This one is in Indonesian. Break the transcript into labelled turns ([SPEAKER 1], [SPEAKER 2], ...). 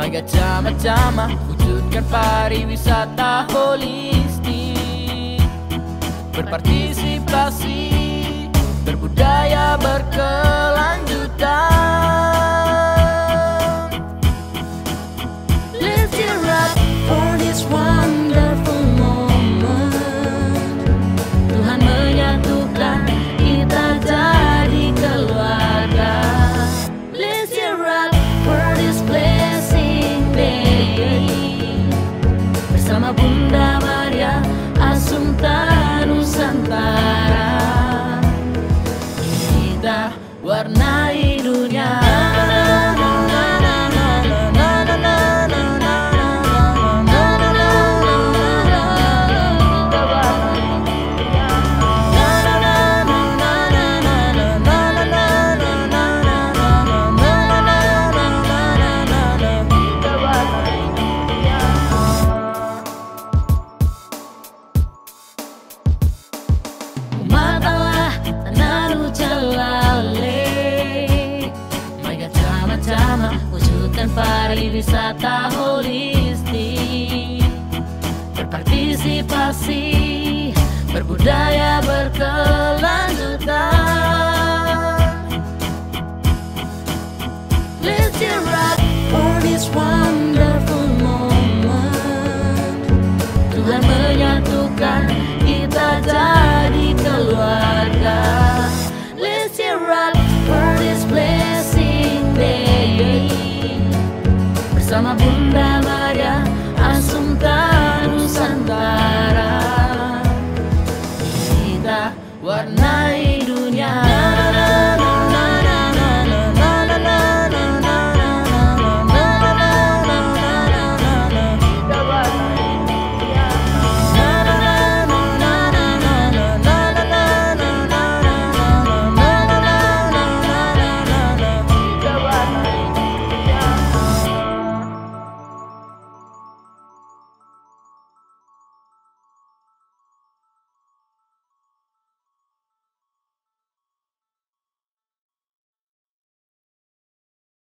[SPEAKER 1] Gajah Mada wujudkan pariwisata holistik, berpartisipasi, berbudaya berkelanjutan.
[SPEAKER 2] Let's cheer up for this wonderful moment. Tuhan menyatukan kita jadi keluarga. Let's cheer up for this blessing day. Bersama Bunda Maria Assunta Nusantara, kita warnai dunia. Wujudkan pariwisata holistik, berpartisipasi, berbudaya berkelanjutan. Let's cheer up for this wonderful moment. Tuhan menyatukan kita jadi keluarga. Let's cheer up for this blessing day. Bersama Bunda Maria Assunta Nusantara, kita warna